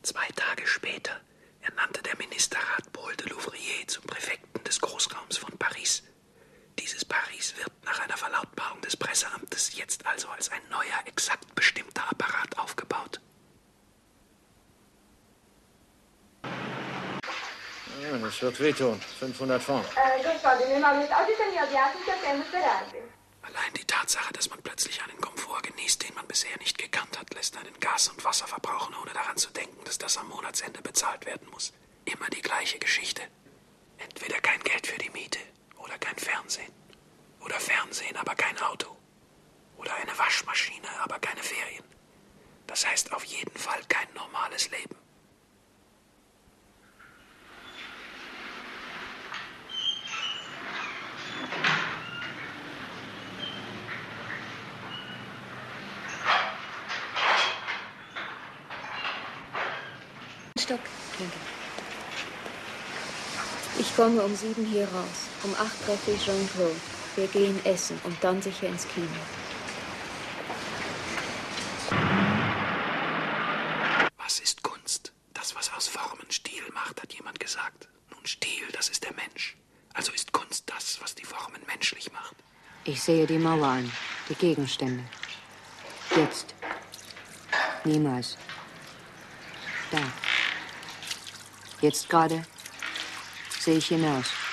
2 Tage später ernannte der Ministerrat Paul de Louvrier zum Präfekten des Großraums von Paris. Dieses Paris wird nach einer Verlautbarung des Presseamtes jetzt also als ein neuer, exakt bestimmter Apparat aufgebaut. Ja, das wird wehtun. 500 Francs. Allein die Tatsache, dass man plötzlich einen Komfort genießt, den man bisher nicht gekannt hat, lässt einen Gas und Wasser verbrauchen, ohne daran zu denken, dass das am Monatsende bezahlt werden muss. Immer die gleiche Geschichte. Entweder kein Geld für die Miete oder kein Fernsehen. Oder Fernsehen, aber kein Auto. Oder eine Waschmaschine, aber keine Ferien. Das heißt auf jeden Fall kein normales Leben. Stopp, danke. Ich komme um 7 hier raus. Um 8 treffe ich Jean-Claude. Wir gehen essen und dann sicher ins Kino. Was ist Kunst? Das, was aus Formen Stil macht, hat jemand gesagt. Nun, Stil, das ist der Mensch. Also ist Kunst das, was die Formen menschlich macht. Ich sehe die Mauer an, die Gegenstände. Jetzt. Niemals. Da. Jetzt gerade sehe ich hinaus.